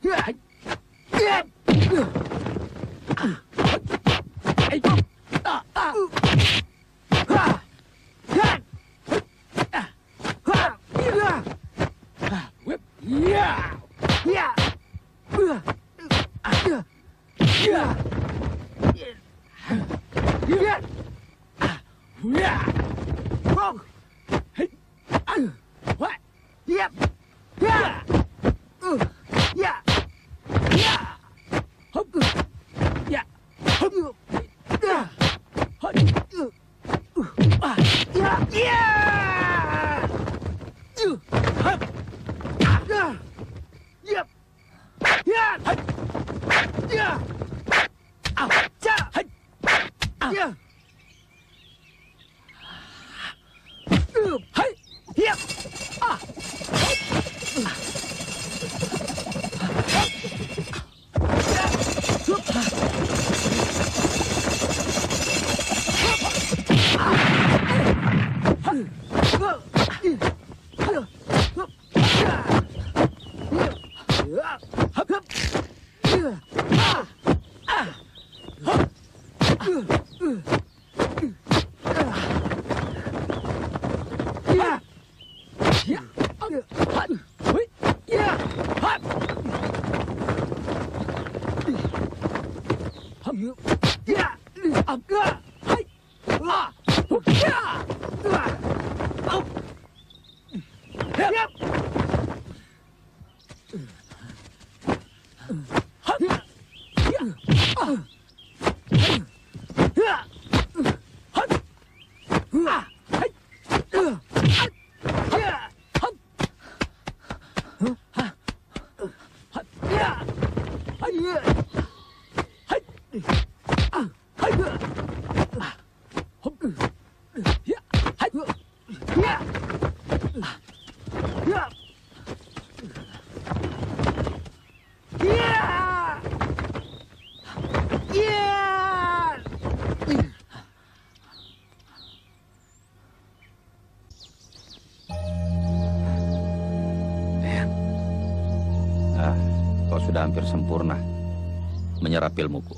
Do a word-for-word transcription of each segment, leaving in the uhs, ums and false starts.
Sudah hampir sempurna menyerap ilmuku.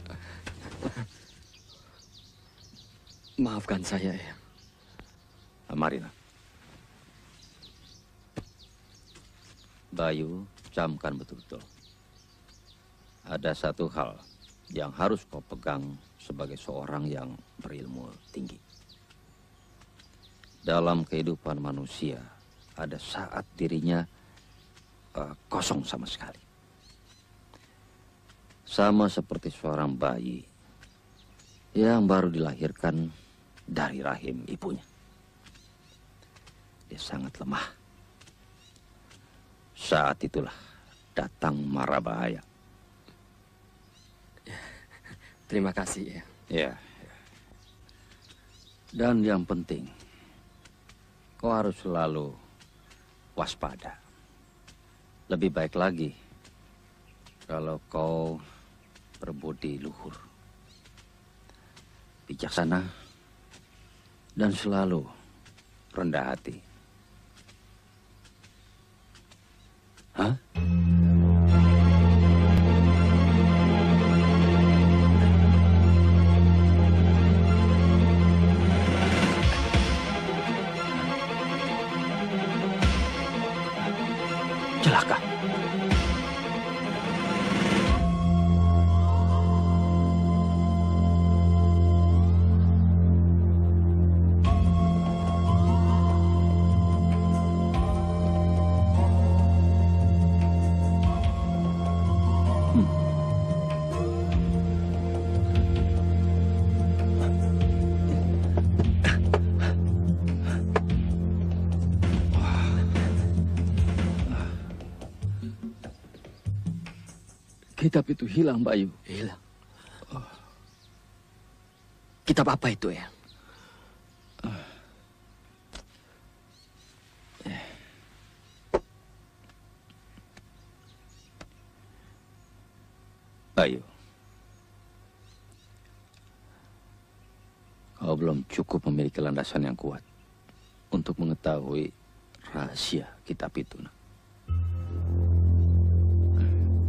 Maafkan saya, ya. Marina. Bayu, camkan betul-betul. Ada satu hal yang harus kau pegang sebagai seorang yang berilmu tinggi. Dalam kehidupan manusia, ada saat dirinya uh, kosong sama sekali. Sama seperti seorang bayi yang baru dilahirkan dari rahim ibunya. Dia sangat lemah. Saat itulah datang mara bahaya. Terima kasih, ya. Ya. Dan yang penting, kau harus selalu waspada. Lebih baik lagi kalau kau berbudi luhur, bijaksana, dan selalu rendah hati. Hah? Celaka. Kitab itu hilang, Bayu. Hilang. Oh. Kitab apa itu, ya? Uh. Eh. Bayu, kau belum cukup memiliki landasan yang kuat untuk mengetahui rahasia kitab itu. Nah.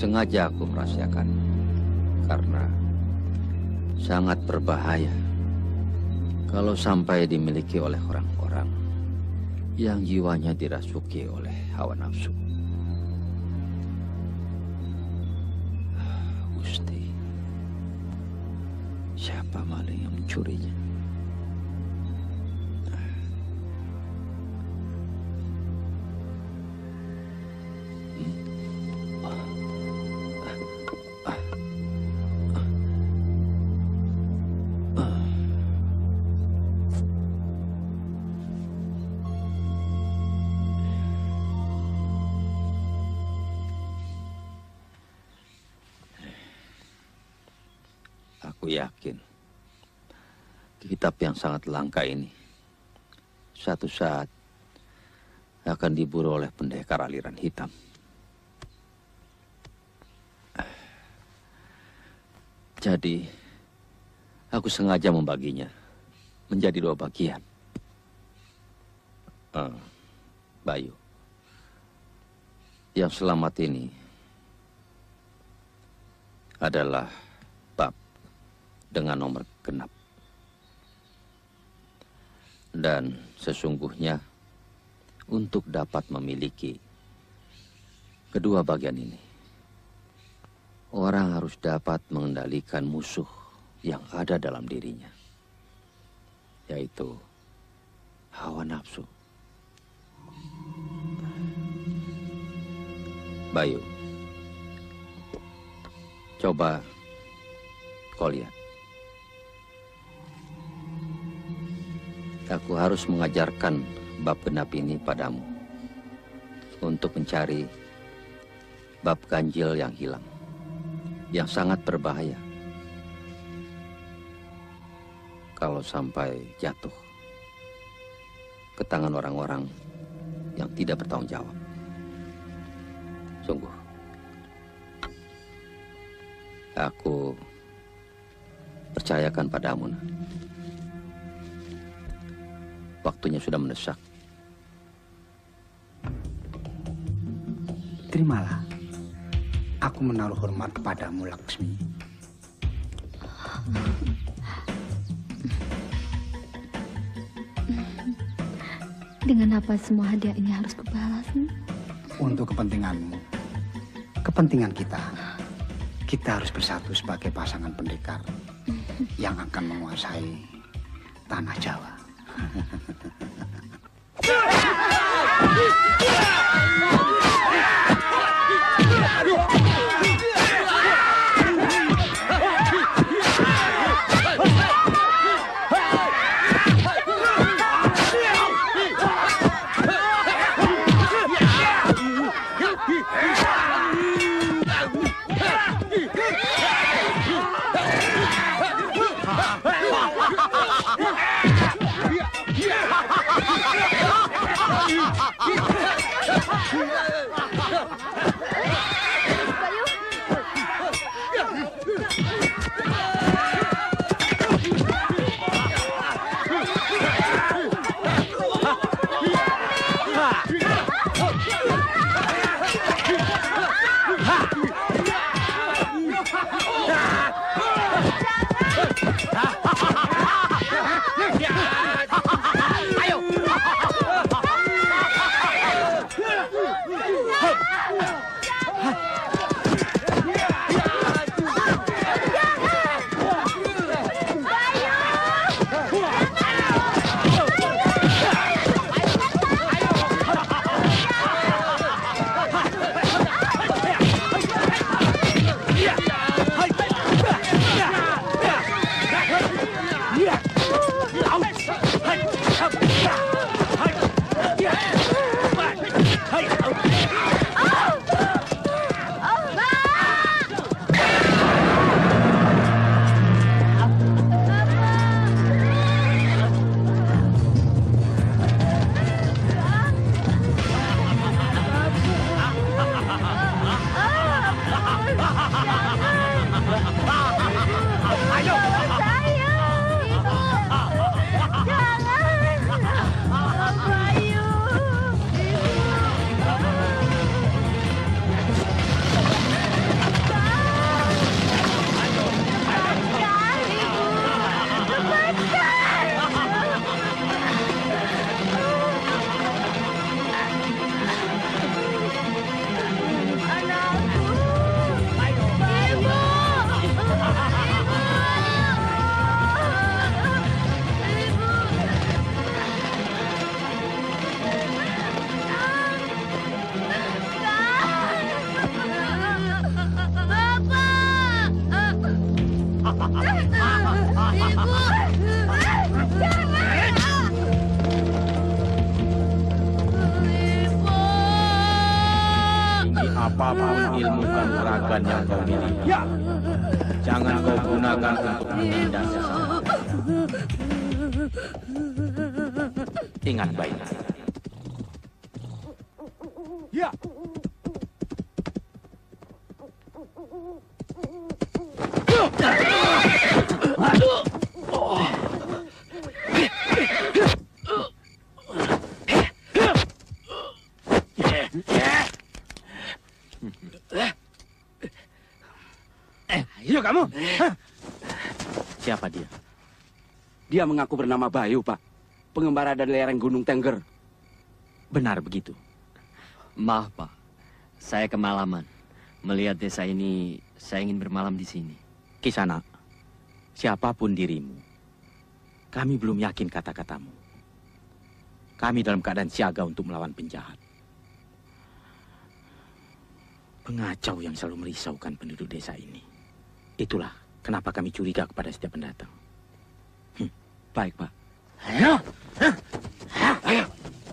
Sengaja aku merahasiakan karena sangat berbahaya kalau sampai dimiliki oleh orang-orang yang jiwanya dirasuki oleh hawa nafsu. Gusti, siapa maling yang mencurinya? Aku yakin kitab yang sangat langka ini suatu saat akan diburu oleh pendekar aliran hitam. Jadi, aku sengaja membaginya menjadi dua bagian. Uh, Bayu, yang selamat ini adalah bab dengan nomor genap. Dan sesungguhnya untuk dapat memiliki kedua bagian ini, orang harus dapat mengendalikan musuh yang ada dalam dirinya, yaitu hawa nafsu. Bayu, coba kau lihat. Aku harus mengajarkan bab genap ini padamu untuk mencari bab ganjil yang hilang, yang sangat berbahaya kalau sampai jatuh ke tangan orang-orang yang tidak bertanggung jawab. Sungguh, aku percayakan padamu, nak. Waktunya sudah mendesak. Terimalah. Aku menaruh hormat kepadamu, Laksmi. Dengan apa semua hadiah ini harus kubalas? Untuk kepentinganmu, kepentingan kita, kita harus bersatu sebagai pasangan pendekar yang akan menguasai tanah Jawa. Yeah! kanuragan yang kau miliki. Jangan kau gunakan untuk menindas sesama. Ingat baik-baik. Ya. Ayo kamu. Siapa dia? Dia mengaku bernama Bayu, Pak. Pengembara dari lereng Gunung Tengger. Benar begitu? Maaf, Pak. Saya kemalaman. Melihat desa ini, saya ingin bermalam di sini. Kisana, siapapun dirimu, kami belum yakin kata-katamu. Kami dalam keadaan siaga untuk melawan penjahat. Pengacau yang selalu merisaukan penduduk desa ini. Itulah kenapa kami curiga kepada setiap pendatang. Hm, baik, Pak. Ayo! Ayo!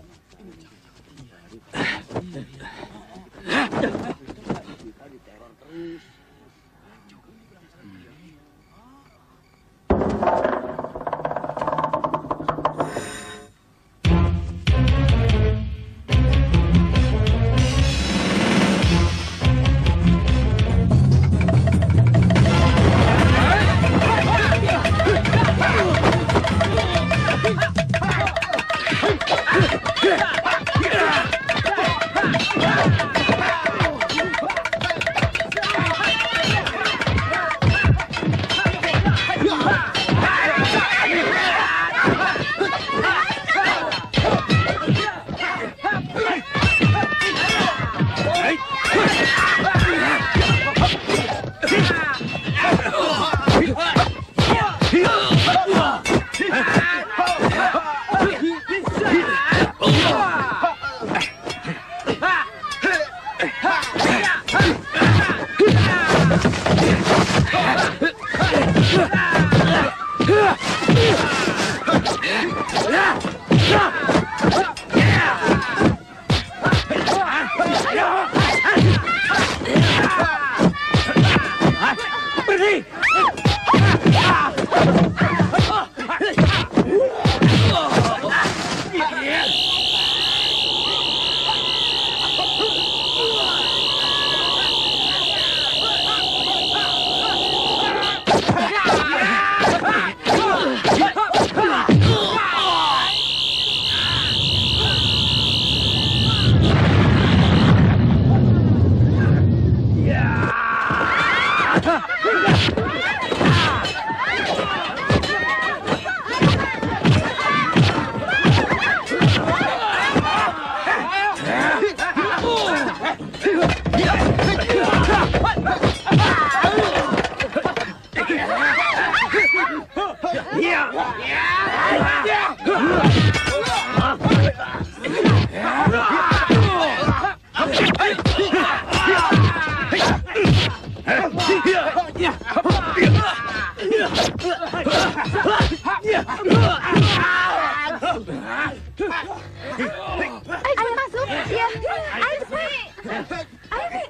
Ayo masuk. Ya. Ayo sini. Ayo.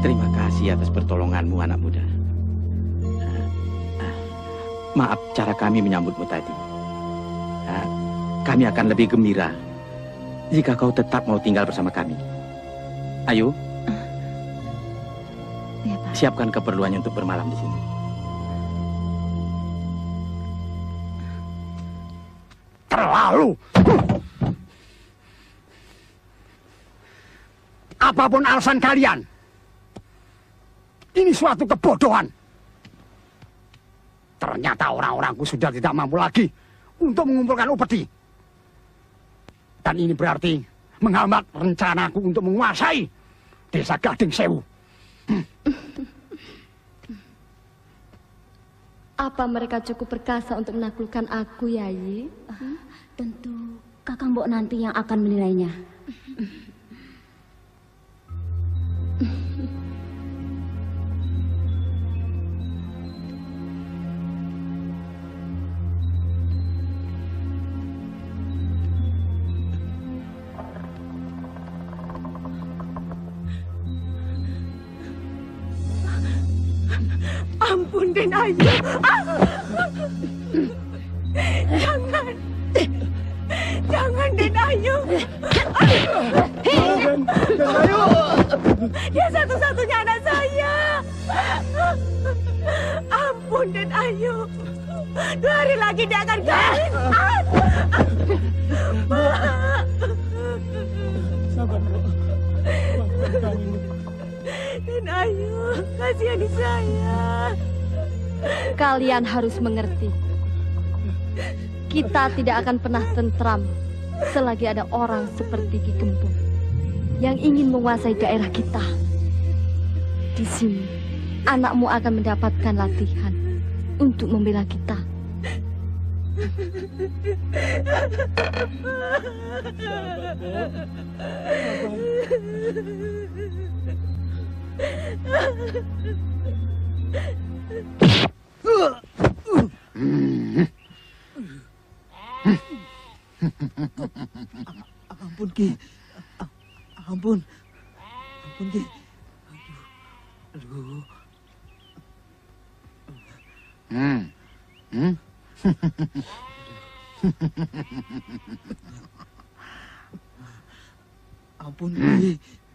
Terima kasih atas pertolonganmu, anak muda. Maaf cara kami menyambutmu tadi. Kami akan lebih gembira jika kau tetap mau tinggal bersama kami. Ayo, Ya, Pak. siapkan keperluannya untuk bermalam di sini. Terlalu. Apapun alasan kalian, ini suatu kebodohan. Ternyata orang-orangku sudah tidak mampu lagi untuk mengumpulkan upeti. Dan ini berarti menghambat rencanaku untuk menguasai desa Gading Sewu. Apa mereka cukup perkasa untuk menaklukkan aku, Yayi? Uh, tentu Kakang Mbok nanti yang akan menilainya. Ampun, Den Ayu. Ah! Jangan. Jangan, Den Ayu. Den Ayu. Dia satu-satunya anak saya. Ampun, Den Ayu. Dua hari lagi dia akan kawin. Sabar, Bu. Den Ayu, kasihani saya. Kalian harus mengerti. Kita tidak akan pernah tentram selagi ada orang seperti Ki Gembong yang ingin menguasai daerah kita. Di sini, anakmu akan mendapatkan latihan untuk membela kita. Ampun, Ki. Ampun. Ampun, Ki. Aduh. Aduh. Hmm. Hmm. Ampun, Ki.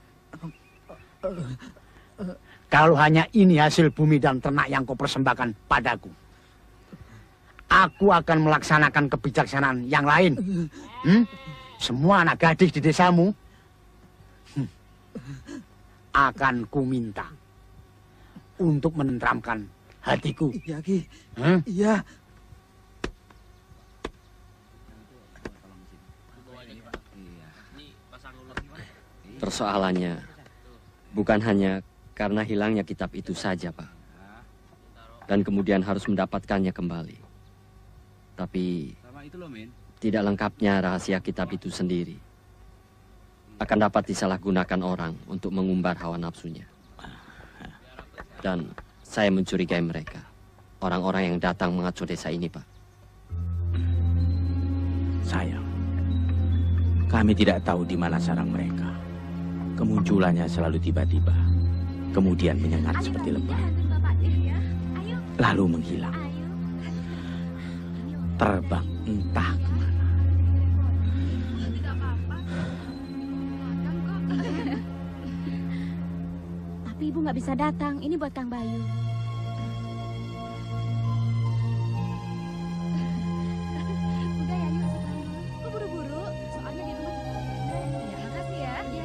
Kalau hanya ini hasil bumi dan ternak yang kau persembahkan padaku, aku akan melaksanakan kebijaksanaan yang lain. Hmm? Semua anak gadis di desamu hmm, akan kuminta untuk menenteramkan hatiku. Iya, Ki. Hmm? Iya. Persoalannya bukan hanya karena hilangnya kitab itu saja, Pak. Dan kemudian harus mendapatkannya kembali. Tapi tidak lengkapnya rahasia kitab itu sendiri akan dapat disalahgunakan orang untuk mengumbar hawa nafsunya. Dan saya mencurigai mereka, orang-orang yang datang mengacau desa ini, Pak. Sayang, kami tidak tahu di mana sarang mereka. Kemunculannya selalu tiba-tiba, kemudian menyengat seperti lebah, lalu menghilang, terbang entah kemana. Tapi ibu nggak bisa datang. Ini buat Kang Bayu. Udah ya, yuk sekarang. Kok buru-buru? Soalnya di rumah. Ya, makasih ya. Iya.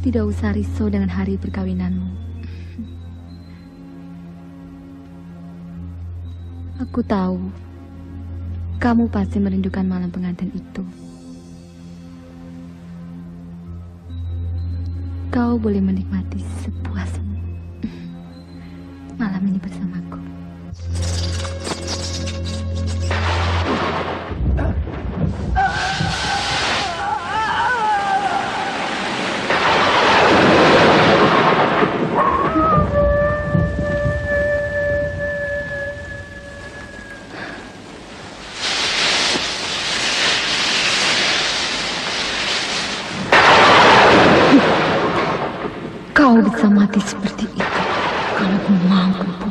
tidak usah risau dengan hari perkawinanmu. Aku tahu kamu pasti merindukan malam pengantin itu. Kau boleh menikmati sepuasmu malam ini bersamaku. Kau bisa mati seperti itu kalau aku mau, Kempu.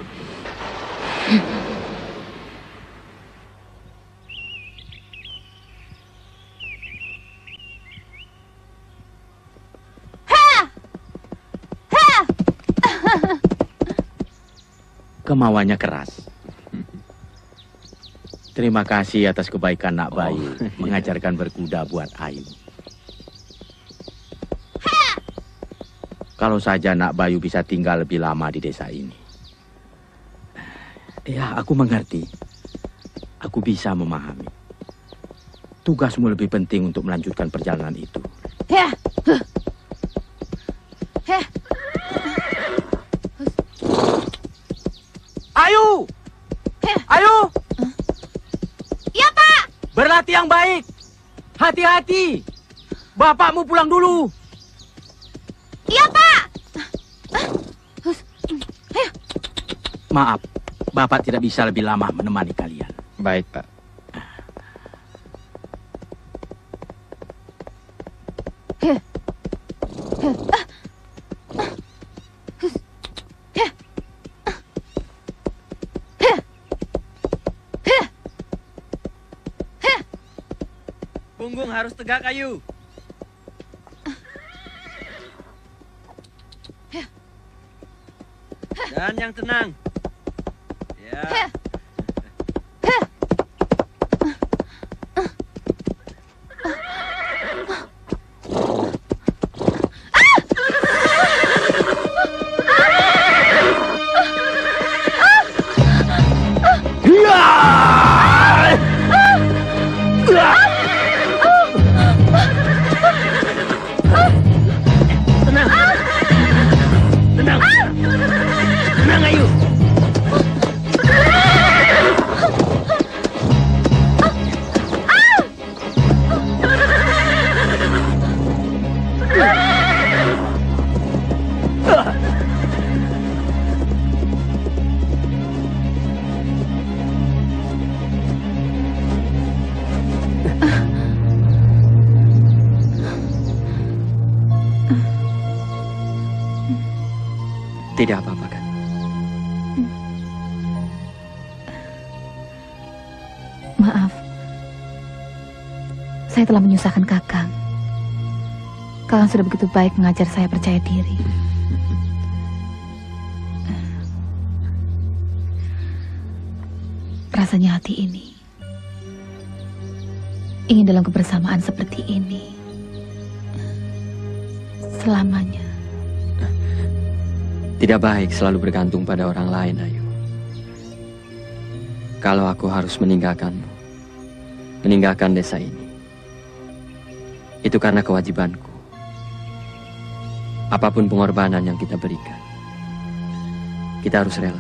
Kemauannya keras. Terima kasih atas kebaikan Nak Bayu oh, mengajarkan berkuda buat Ayu. Kalau saja Nak Bayu bisa tinggal lebih lama di desa ini. Ya, aku mengerti. Aku bisa memahami. Tugasmu lebih penting untuk melanjutkan perjalanan itu. Ya. Heh. Ayu! Ayu! Iya, Pak. Berlatih yang baik. Hati-hati. Bapakmu pulang dulu. Iya, Pak. Maaf, Bapak tidak bisa lebih lama menemani kalian. Baik, Pak. Punggung harus tegak, Ayu. Dan yang tenang. Ya. Tenang. Tenang. Tenang, Ayu. Tidak apa-apa kan? Maaf, saya telah menyusahkan Kakang. Kakang sudah begitu baik mengajar saya percaya diri. Rasanya hati ini ingin dalam kebersamaan seperti ini selamanya. Tidak baik selalu bergantung pada orang lain, Ayu. Kalau aku harus meninggalkanmu, meninggalkan desa ini, itu karena kewajibanku. Apapun pengorbanan yang kita berikan, kita harus rela.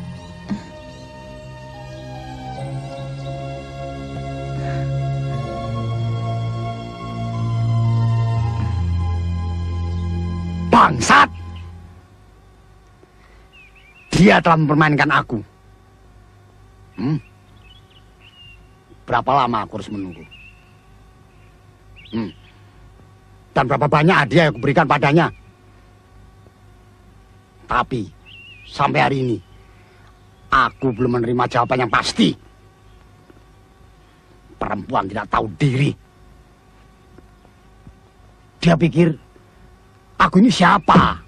Bangsat! Dia telah mempermainkan aku. Hmm? Berapa lama aku harus menunggu? Hmm. Dan berapa banyak hadiah yang aku berikan padanya? Tapi, sampai hari ini, aku belum menerima jawaban yang pasti. Perempuan tidak tahu diri. Dia pikir, aku ini siapa?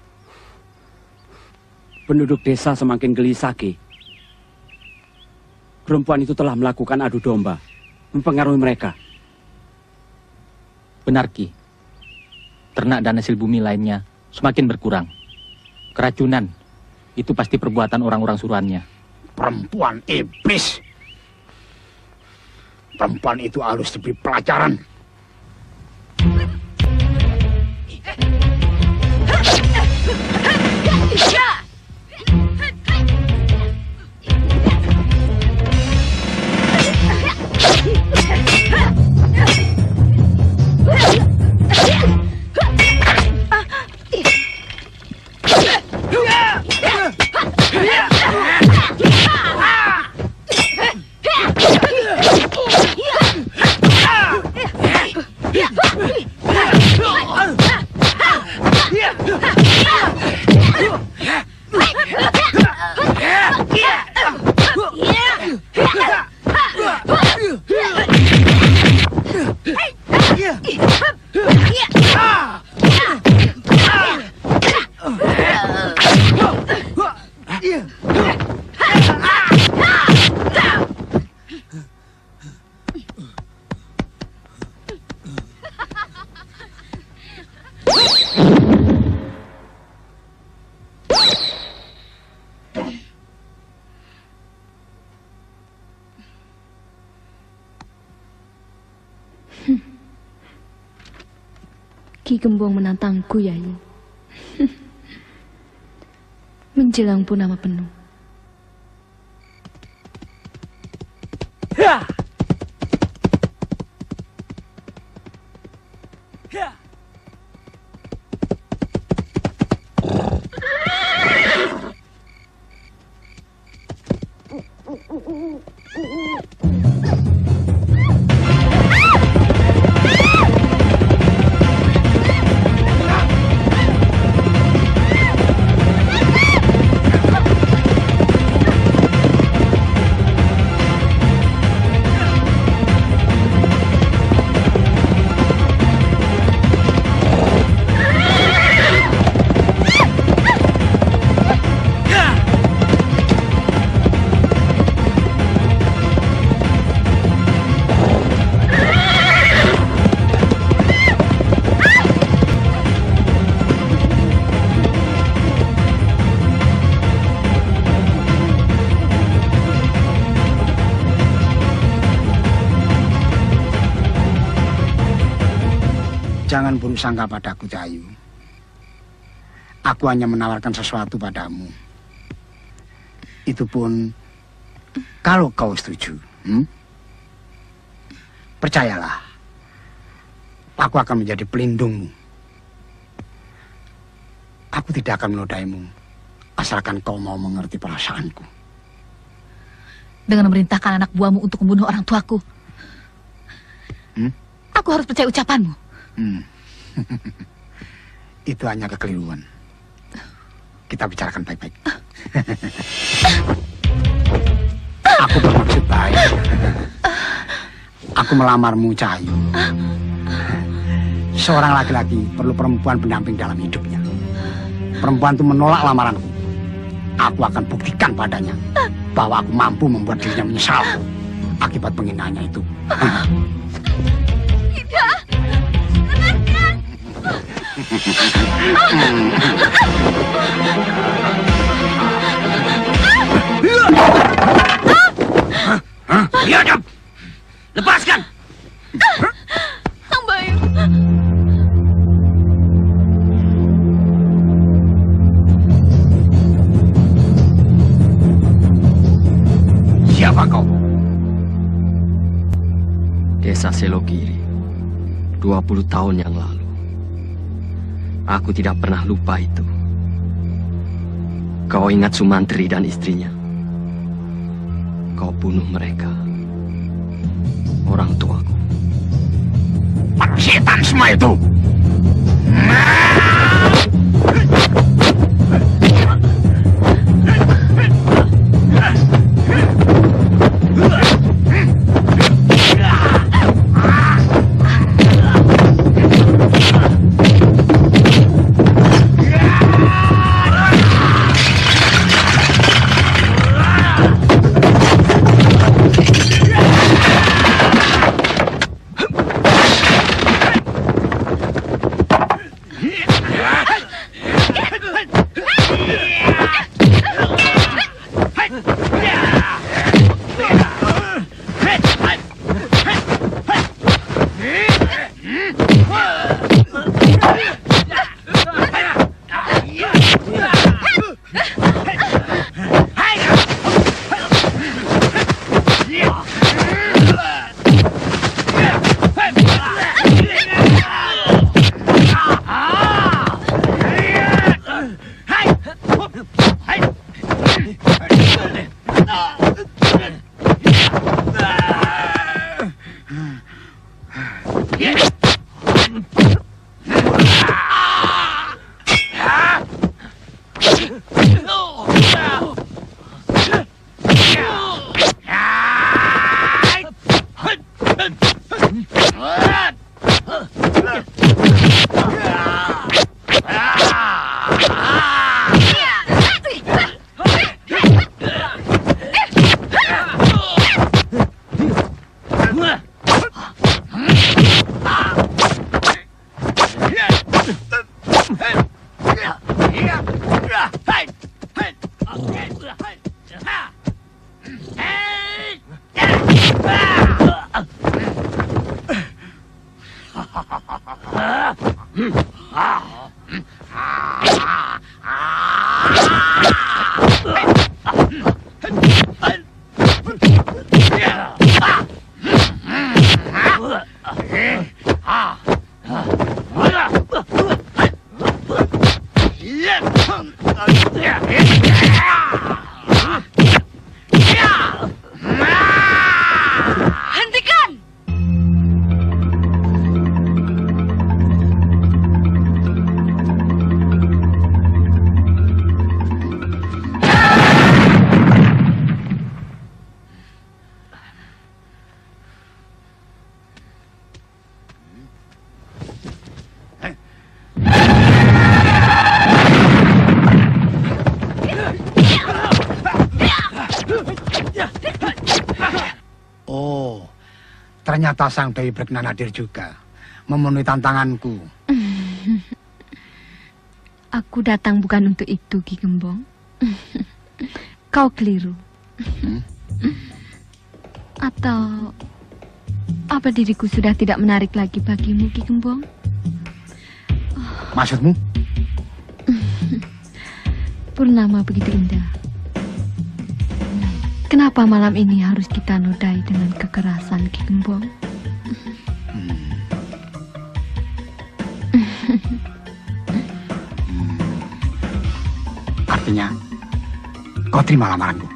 Penduduk desa semakin gelisah, Ki. Perempuan itu telah melakukan adu domba, mempengaruhi mereka. Benar, Ki. ternak dan hasil bumi lainnya semakin berkurang. Keracunan, itu pasti perbuatan orang-orang suruhannya. Perempuan iblis. Perempuan itu harus diberi pelajaran. Ki Gembong menantangku, Yai. Menjelang purnama penuh. Ya. Ya. Jangan buruk sangka padaku, Cahayu. Aku hanya menawarkan sesuatu padamu. Itu pun kalau kau setuju. Hmm? Percayalah, aku akan menjadi pelindungmu. Aku tidak akan menodaimu, asalkan kau mau mengerti perasaanku. Dengan memerintahkan anak buahmu untuk membunuh orang tuaku, hmm? aku harus percaya ucapanmu. Hmm. Itu hanya kekeliruan. Kita bicarakan baik-baik. Aku bermaksud baik. Aku melamarmu, Cahayu. Seorang laki-laki perlu perempuan pendamping dalam hidupnya. Perempuan itu menolak lamaranku. Aku akan buktikan padanya bahwa aku mampu membuat dirinya menyesal akibat penghinaannya itu. Tidak. Biadab! Lepaskan! Sang Bayu. Siapa kau? Desa Selogiri, dua puluh tahun yang lalu. Aku tidak pernah lupa itu. Kau ingat Sumantri dan istrinya? Kau bunuh mereka. Orang tuaku. Para setan semua itu! Ternyata sang Dewi berkenan hadir juga, memenuhi tantanganku. Aku datang bukan untuk itu, Ki Gembong. Kau keliru. Hmm? Atau apa diriku sudah tidak menarik lagi bagimu, Ki Gembong? Maksudmu? Purnama begitu indah. Kenapa malam ini harus kita nodai dengan kekerasan, Ki Gembong? Hmm. Artinya, kau terima lamaranku.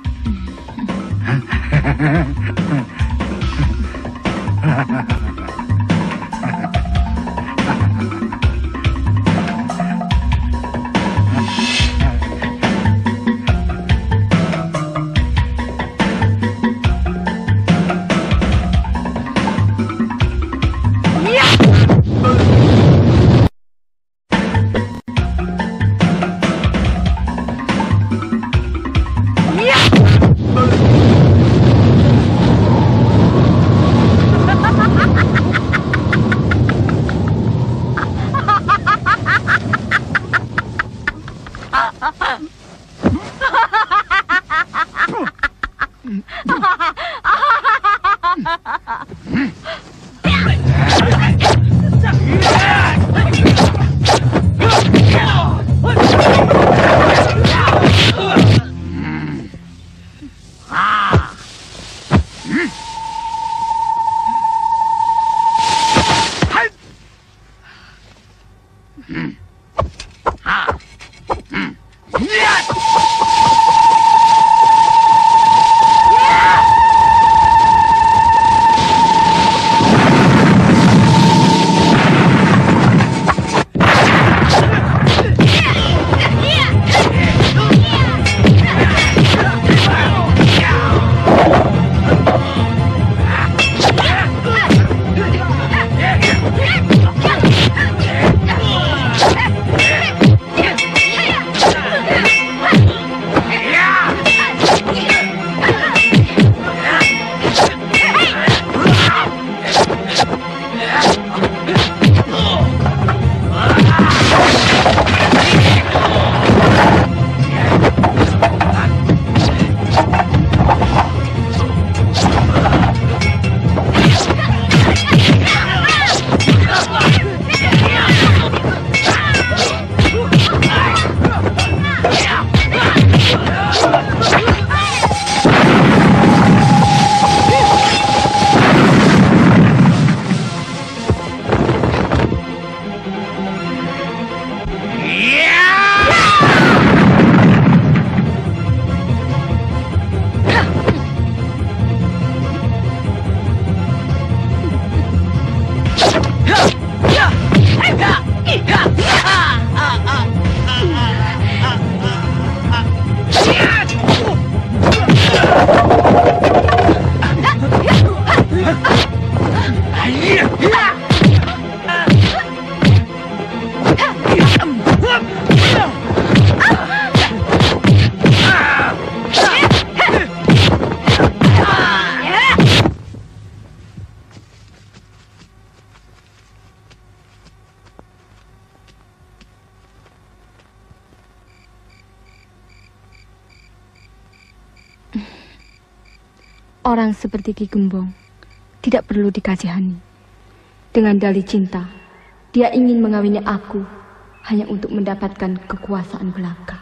Orang seperti Ki Gembong tidak perlu dikasihani. Dengan dalih cinta, dia ingin mengawini aku hanya untuk mendapatkan kekuasaan belaka.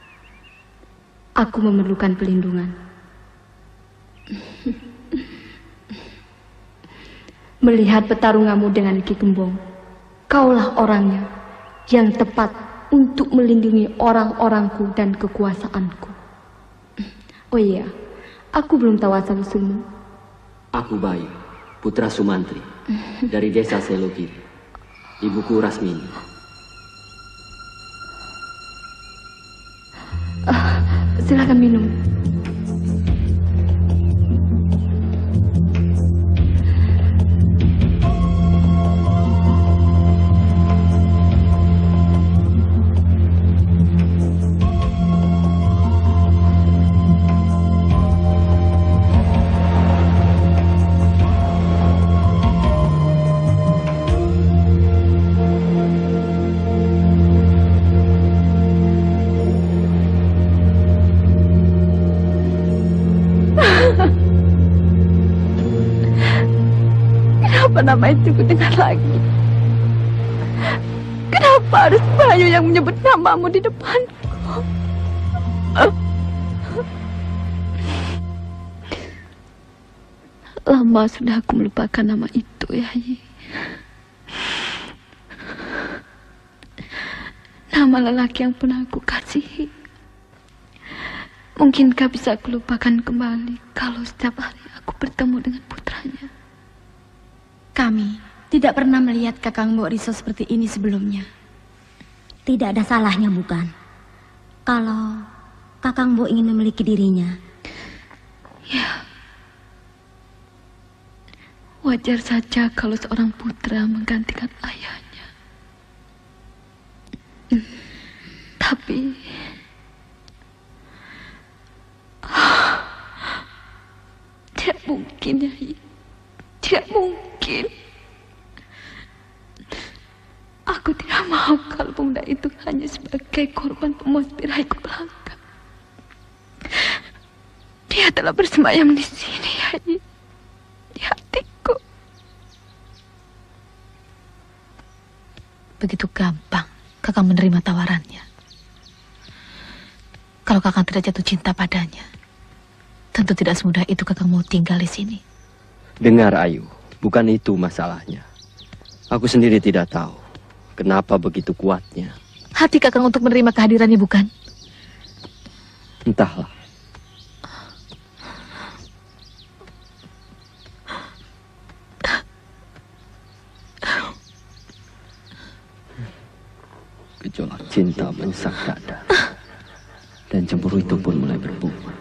Aku memerlukan pelindungan. Melihat pertarunganmu dengan Ki Gembong, kaulah orangnya yang tepat untuk melindungi orang-orangku dan kekuasaanku. Oh iya, aku belum tahu asal-usulmu. Aku Bayu, putra Sumantri, dari desa Selogiri. Ibuku Rasmini. Uh, silakan minum. Kenapa nama itu kudengar lagi? Kenapa harus Bayu yang menyebut namamu di depanku? Lama sudah aku melupakan nama itu, Yayi. Nama lelaki yang pernah aku kasihi. Mungkinkah bisa aku lupakan kembali kalau setiap hari aku bertemu dengan putranya? Kami tidak pernah melihat Kakang Mbok Riso seperti ini sebelumnya. Tidak ada salahnya, bukan? Kalau Kakang Mbok ingin memiliki dirinya. Ya. Wajar saja kalau seorang putra menggantikan ayahnya. Tapi tidak mungkin, Nyai. Tidak mungkin. Aku tidak mau kalau pemuda itu hanya sebagai korban pemusbir Raiku belaka. Dia telah bersemayam di sini, Nyai. Di hatiku. Begitu gampang Kakang menerima tawarannya. Kalau Kakang tidak jatuh cinta padanya, tentu tidak semudah itu Kakang mau tinggal di sini. Dengar, Ayu, bukan itu masalahnya. Aku sendiri tidak tahu kenapa begitu kuatnya hati Kakang untuk menerima kehadirannya, bukan? Entahlah. Gejolak cinta menyesak dada, dan cemburu itu pun mulai berbunga.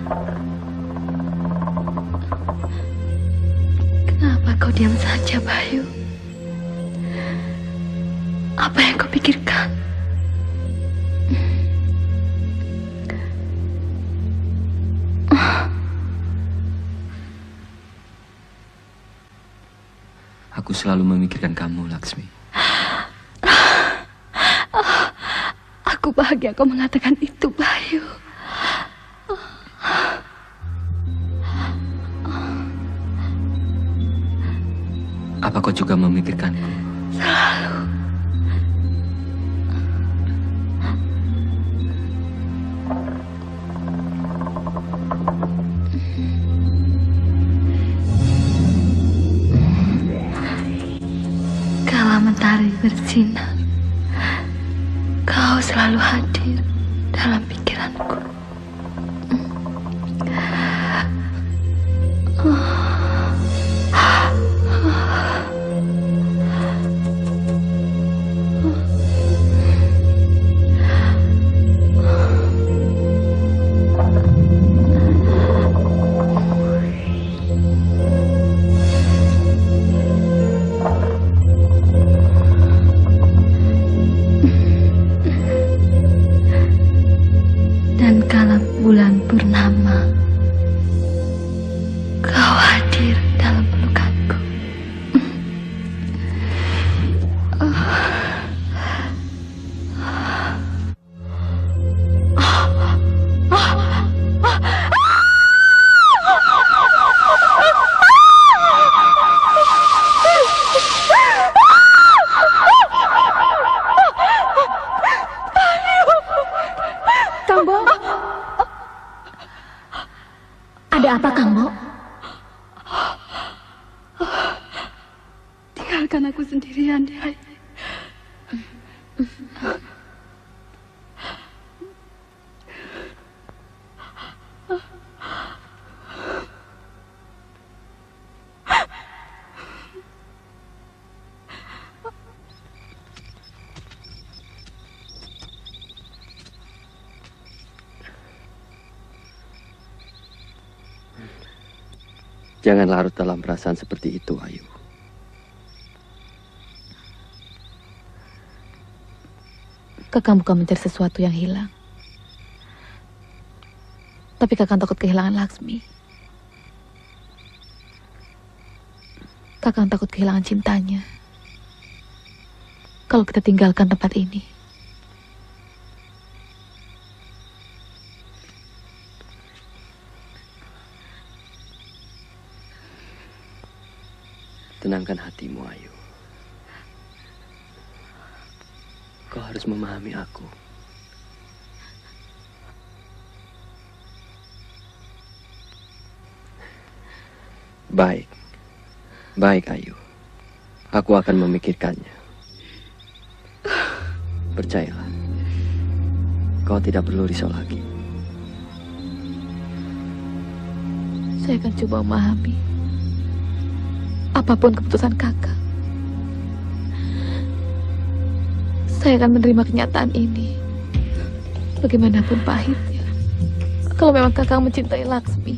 Kenapa kau diam saja, Bayu? Apa yang kau pikirkan? Aku selalu memikirkan kamu, Laksmi. Aku bahagia kau mengatakan itu, Bayu. Apa kau juga memikirkanku? Selalu. Kala matahari bersinar, kau selalu hadir dalam pikiranku. Dan kala bulan purnama, kau hadir dalam pelukanku. Kambo, ada apa, Kambo? Tinggalkan aku sendirian, Dai. Jangan larut dalam perasaan seperti itu, Ayu. Kakang bukan mencari sesuatu yang hilang. Tapi Kakang takut kehilangan Laksmi. Kakang takut kehilangan cintanya. Kalau kita tinggalkan tempat ini. Tenangkan hatimu, Ayu. Kau harus memahami aku. Baik. Baik, Ayu. Aku akan memikirkannya. Percayalah. Kau tidak perlu risau lagi. Saya akan coba memahami apapun keputusan Kakang. Saya akan menerima kenyataan ini. Bagaimanapun pahitnya. Kalau memang Kakang mencintai Laksmi.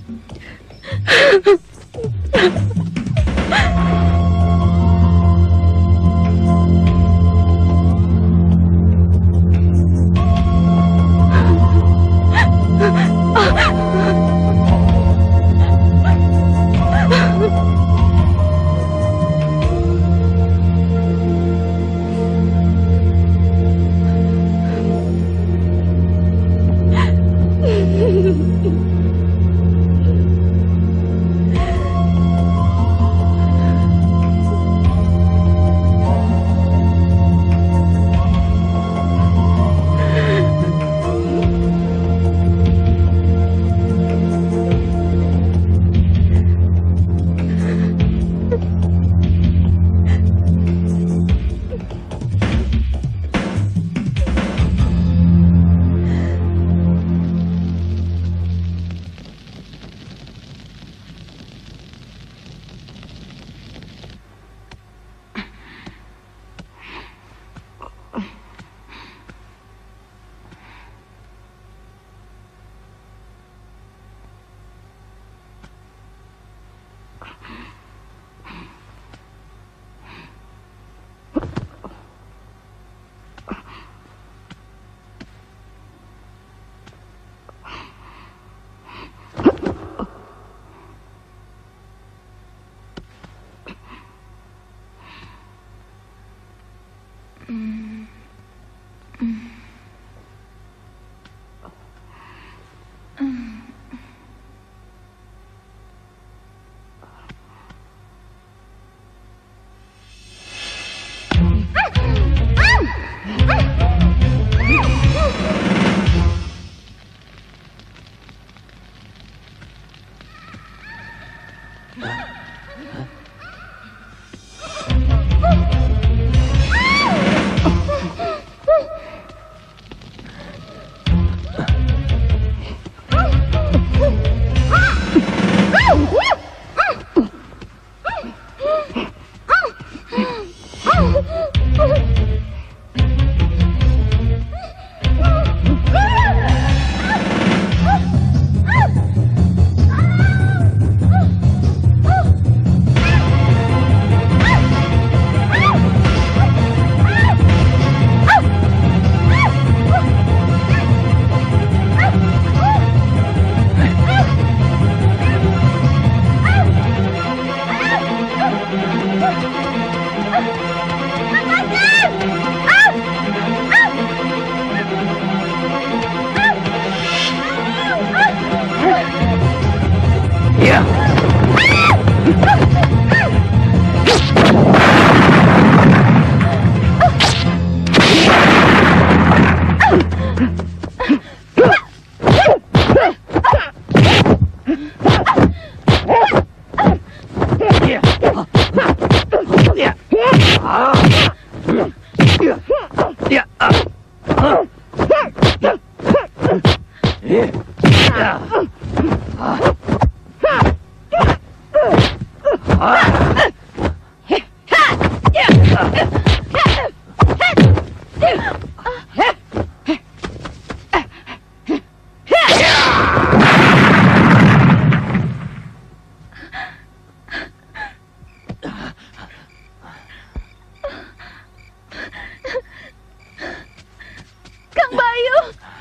Kang Bayu.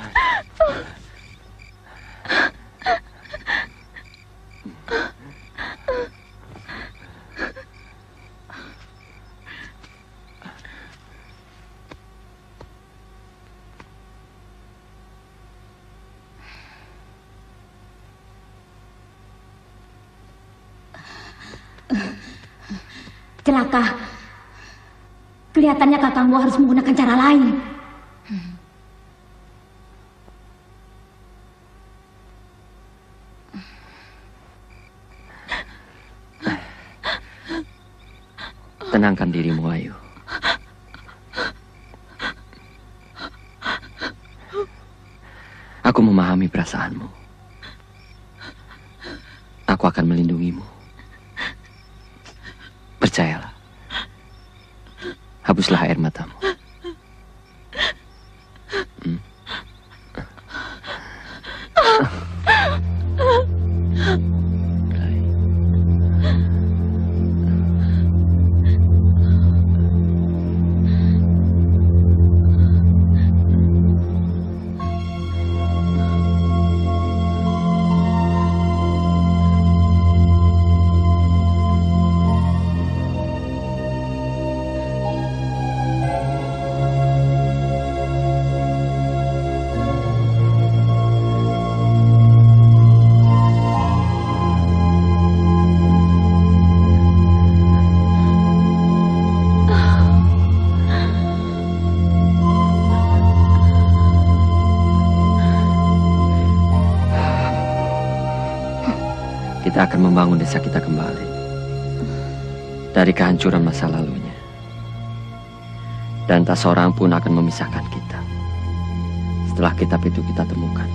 Celaka. Kelihatannya kakangmu harus menggunakan cara lain. Tenangkan dirimu, Ayu. Aku memahami perasaanmu. Aku akan melindungimu. Percayalah. Hapuslah air matamu. Hmm? Kita akan membangun desa kita kembali dari kehancuran masa lalunya. Dan tak seorang pun akan memisahkan kita setelah kitab itu kita temukan.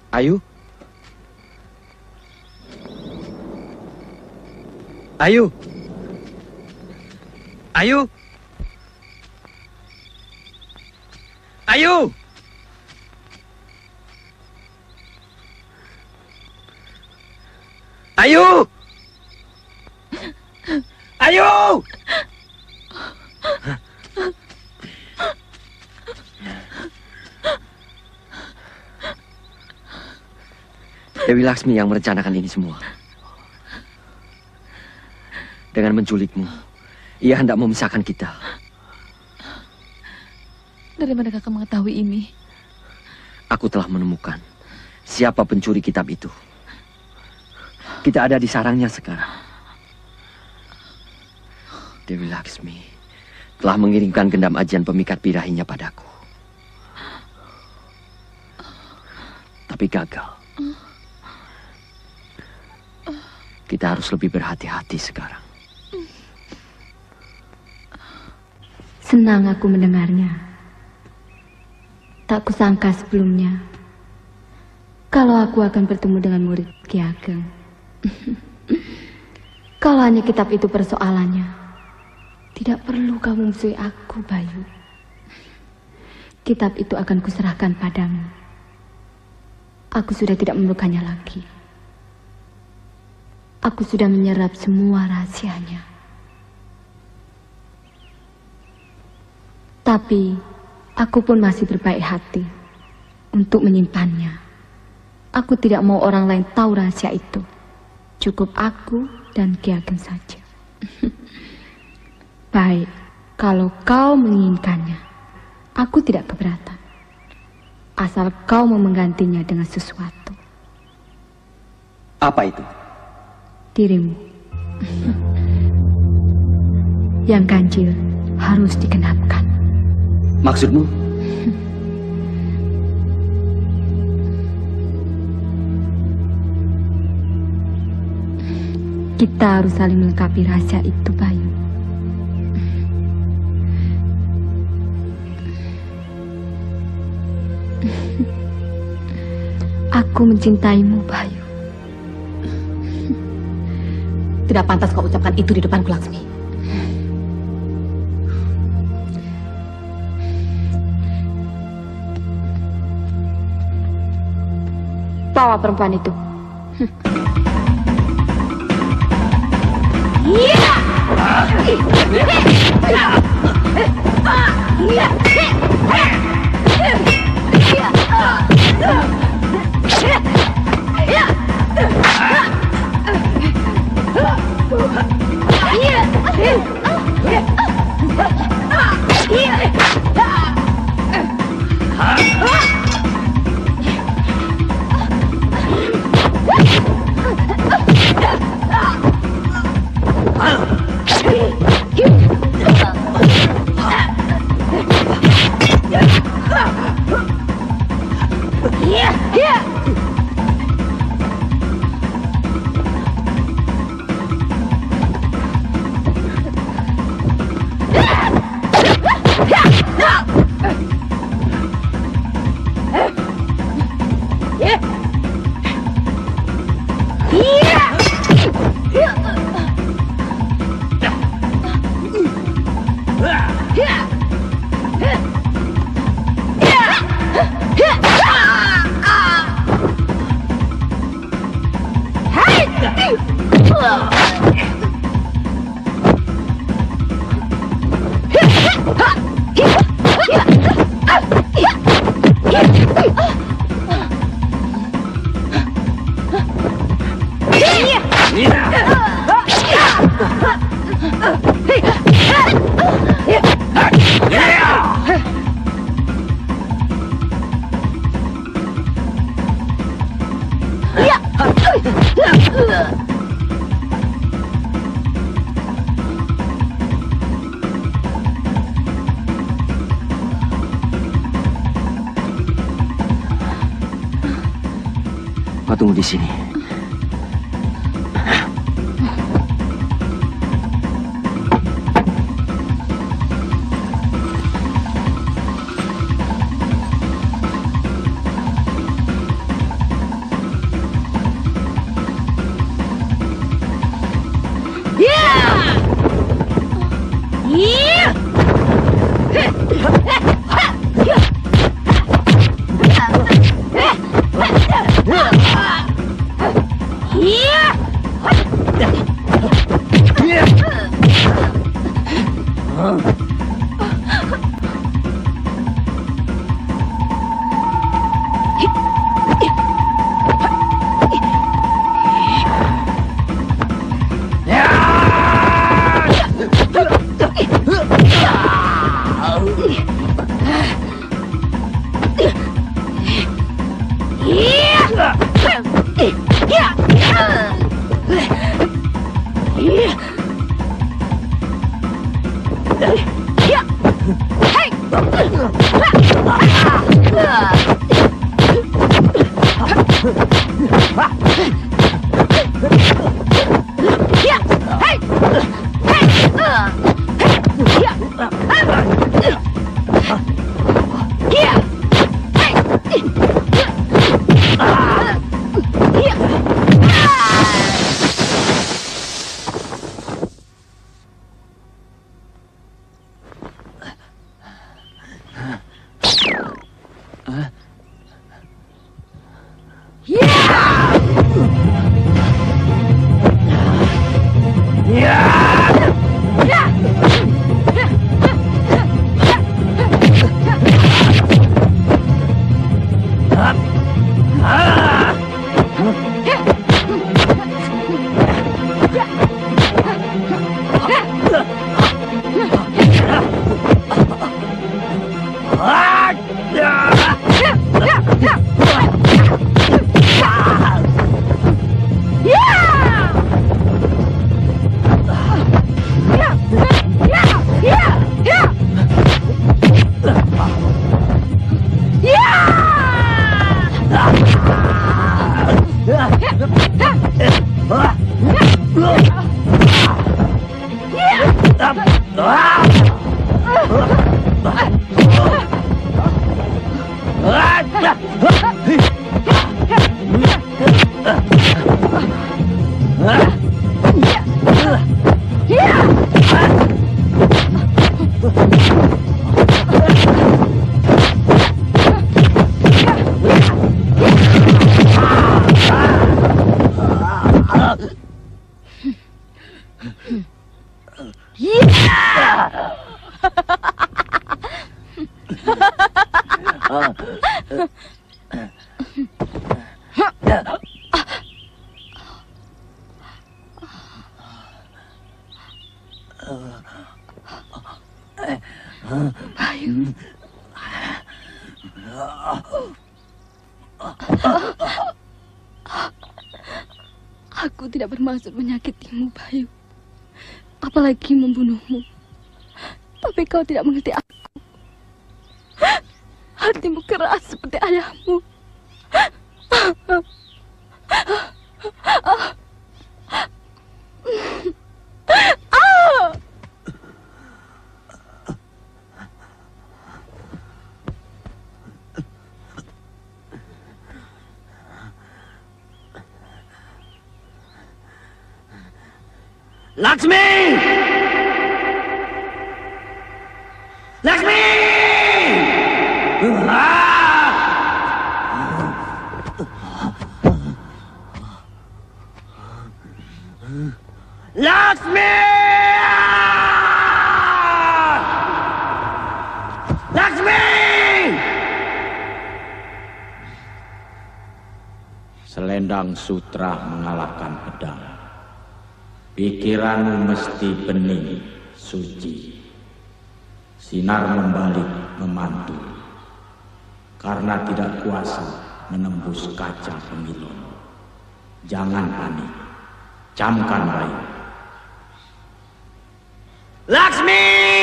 Ayu? Ayu? Ayu? Ayu! Ayu! Ayu! Dewi Laksmi yang merencanakan ini semua. Dengan menculikmu, ia hendak memisahkan kita. Dari mana kakak mengetahui ini? Aku telah menemukan siapa pencuri kitab itu. Kita ada di sarangnya sekarang. Dewi Laksmi telah mengirimkan gendam ajian pemikat birahinya padaku. Tapi gagal. Kita harus lebih berhati-hati sekarang. Senang aku mendengarnya. Tak kusangka sebelumnya kalau aku akan bertemu dengan murid Ki Ageng. Kalau hanya kitab itu persoalannya, tidak perlu kau memusuhi aku, Bayu. Kitab itu akan kuserahkan padamu. Aku sudah tidak memerlukannya lagi. Aku sudah menyerap semua rahasianya. Tapi aku pun masih berbaik hati untuk menyimpannya. Aku tidak mau orang lain tahu rahasia itu. Cukup aku dan Ki Ageng saja. Baik, kalau kau menginginkannya, aku tidak keberatan. Asal kau mau menggantinya dengan sesuatu. Apa itu? Dirimu. Yang ganjil harus digenapkan. Maksudmu? Kita harus saling melengkapi rahasia itu, Bayu. Aku mencintaimu, Bayu. Tidak pantas kau ucapkan itu di depanku, Laksmi. Bawa perempuan itu. Kau tunggu di sini. Bayu. Aku tidak bermaksud menyakitimu, Bayu. Apalagi membunuhmu. Tapi kau tidak mengerti aku. Hatimu keras seperti ayahmu. Laksmi! Laksmi! Laksmi! Laksmi! Selendang sutra mengalahkan pedang. Pikiranmu mesti bening, suci. Sinar membalik, memantul. Karena tidak kuasa menembus kaca pengilon. Jangan panik. Camkan Bayu. Laksmi!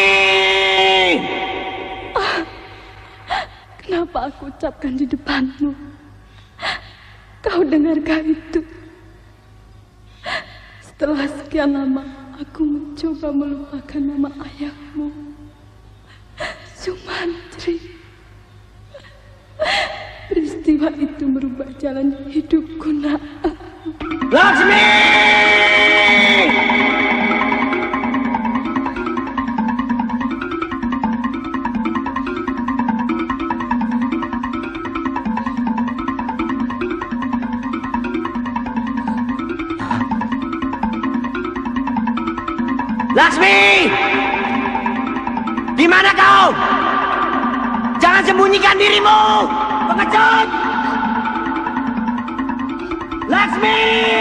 Ah, kenapa aku ucapkan di depanmu? Kau dengarkah itu? Setelah sekian lama, aku mencoba melupakan nama ayahmu, Sumantri. Peristiwa itu merubah jalan hidupku, nak. Laksmi! Laksmi! Di mana kau? Jangan sembunyikan dirimu! Pengecut! Laksmi!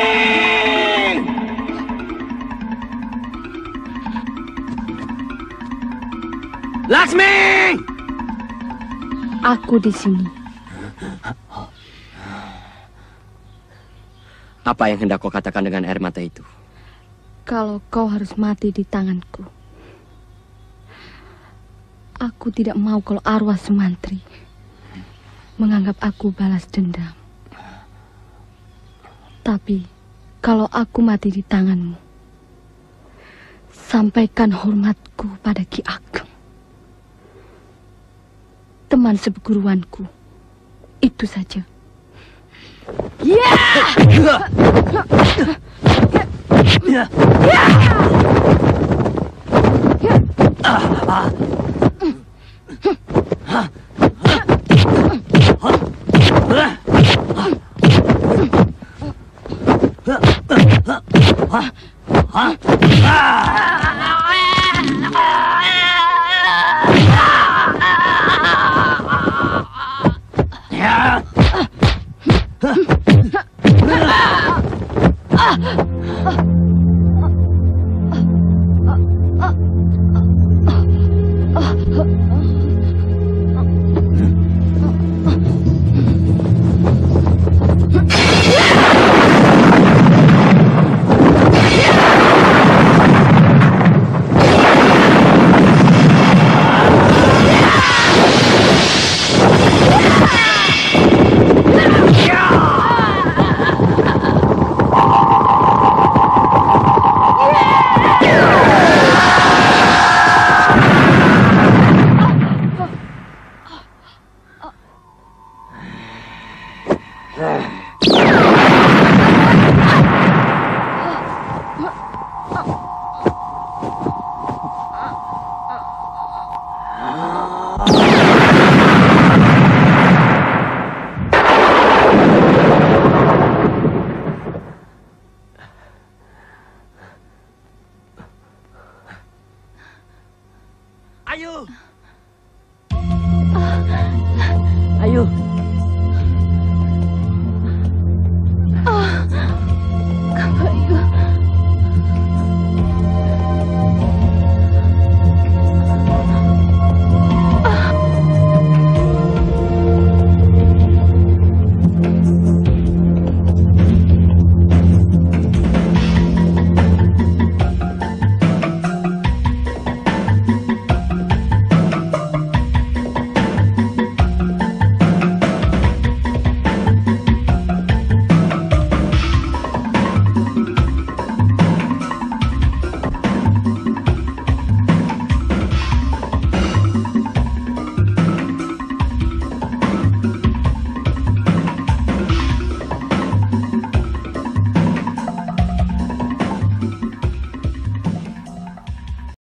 Laksmi! Aku di sini. Apa yang hendak kau katakan dengan air mata itu? Kalau kau harus mati di tanganku, aku tidak mau kalau arwah Sumantri menganggap aku balas dendam. Tapi kalau aku mati di tanganmu, sampaikan hormatku pada Ki Ageng, teman seperguruanku. Itu saja. Yeah! Yeah! Ah!